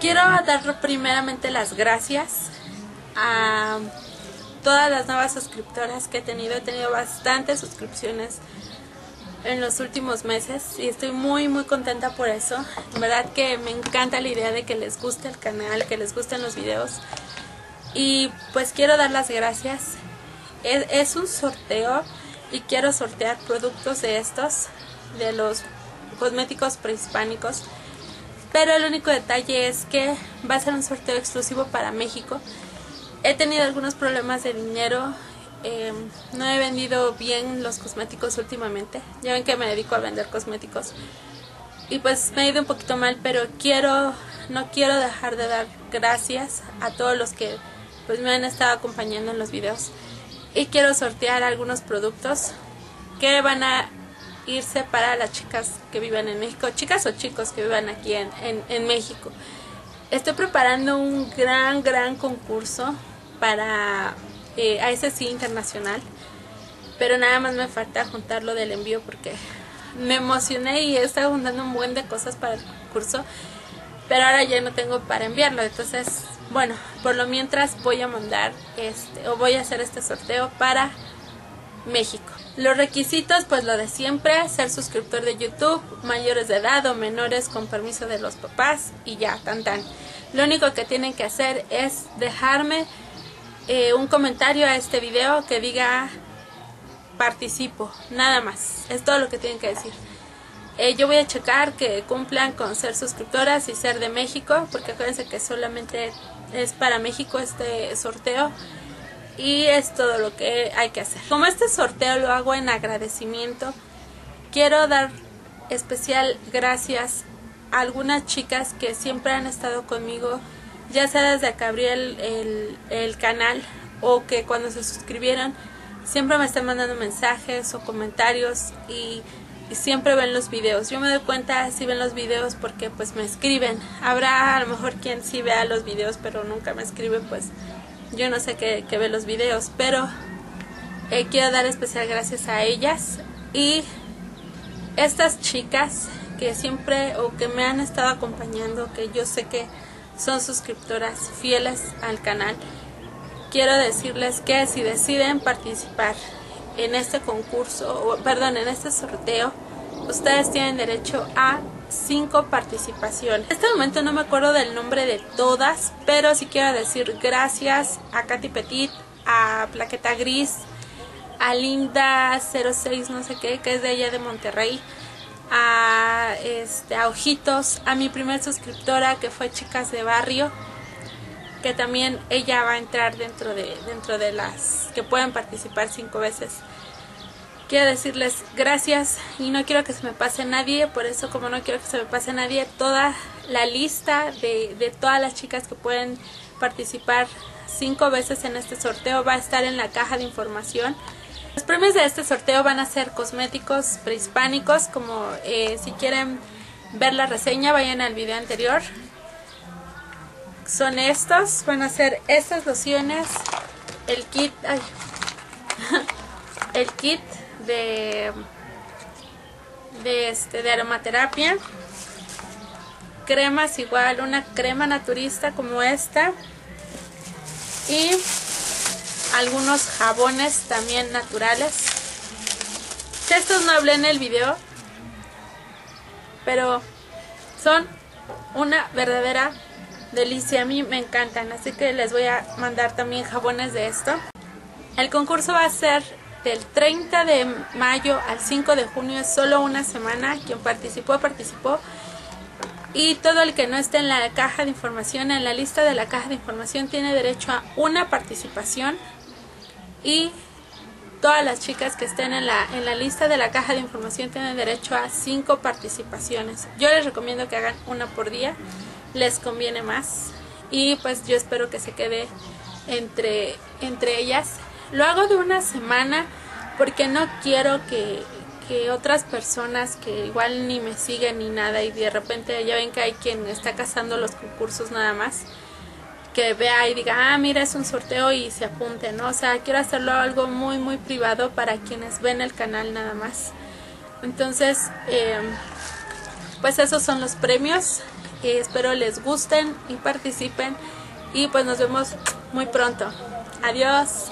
quiero dar primeramente las gracias a todas las nuevas suscriptoras que he tenido. He tenido bastantes suscripciones en los últimos meses y estoy muy contenta por eso. En verdad que me encanta la idea de que les guste el canal, que les gusten los videos. Y pues quiero dar las gracias. Es un sorteo y quiero sortear productos de estos, de los cosméticos prehispánicos. Pero el único detalle es que va a ser un sorteo exclusivo para México. He tenido algunos problemas de dinero. No he vendido bien los cosméticos últimamente. Ya ven que me dedico a vender cosméticos. Y pues me ha ido un poquito mal, pero no quiero dejar de dar gracias a todos los que pues me han estado acompañando en los videos. Y quiero sortear algunos productos que van a irse para las chicas que viven en México, chicas o chicos que vivan aquí en México. Estoy preparando un gran concurso para ASC Internacional, pero nada más me falta juntar lo del envío porque me emocioné y he estado juntando un buen de cosas para el concurso, pero ahora ya no tengo para enviarlo. Entonces, bueno, por lo mientras voy a mandar voy a hacer este sorteo para México. Los requisitos, pues lo de siempre: ser suscriptor de YouTube, mayores de edad o menores con permiso de los papás, y ya, tan. Lo único que tienen que hacer es dejarme un comentario a este video que diga participo, nada más, es todo lo que tienen que decir. Yo voy a checar que cumplan con ser suscriptoras y ser de México, porque acuérdense que solamente es para México este sorteo. Y es todo lo que hay que hacer. Como este sorteo lo hago en agradecimiento, quiero dar especial gracias a algunas chicas que siempre han estado conmigo, ya sea desde que abrí el canal o que cuando se suscribieron siempre me están mandando mensajes o comentarios y siempre ven los videos. Yo me doy cuenta si ven los videos porque pues me escriben. Habrá a lo mejor quien sí vea los videos pero nunca me escribe, pues yo no sé qué ve los videos, pero quiero dar especial gracias a ellas. Y estas chicas que siempre o que me han estado acompañando, que yo sé que son suscriptoras fieles al canal, quiero decirles que si deciden participar en este concurso, en este sorteo, ustedes tienen derecho a 5 participaciones. En este momento no me acuerdo del nombre de todas, pero sí quiero decir gracias a Katy Petit, a Plaqueta Gris, a Linda 06 no sé qué, que es de allá de Monterrey, a Ojitos, a mi primer suscriptora que fue Chicas de Barrio, que también ella va a entrar dentro de las que pueden participar 5 veces. Quiero decirles gracias y no quiero que se me pase nadie. Por eso, como no quiero que se me pase nadie, toda la lista de todas las chicas que pueden participar 5 veces en este sorteo va a estar en la caja de información. Los premios de este sorteo van a ser cosméticos prehispánicos, como si quieren ver la reseña vayan al video anterior. Son estos, van a ser estas lociones, el kit, el kit de aromaterapia, cremas igual, una crema naturista como esta y algunos jabones también naturales. De estos no hablé en el video, pero son una verdadera delicia, a mí me encantan, así que les voy a mandar también jabones de esto. El concurso va a ser del 30 de mayo al 5 de junio, es solo una semana. Quien participó. Y todo el que no esté en la caja de información, en la lista de la caja de información, tiene derecho a una participación. Y todas las chicas que estén en la lista de la caja de información tienen derecho a 5 participaciones. Yo les recomiendo que hagan una por día, les conviene más. Y pues yo espero que se quede entre ellas. Lo hago de una semana porque no quiero que otras personas que igual ni me siguen ni nada y de repente ya ven que hay quien está cazando los concursos nada más, que vea y diga, mira, es un sorteo y se apunte, ¿no? O sea, quiero hacerlo algo muy privado para quienes ven el canal nada más. Entonces, pues esos son los premios. Espero les gusten y participen y pues nos vemos muy pronto. Adiós.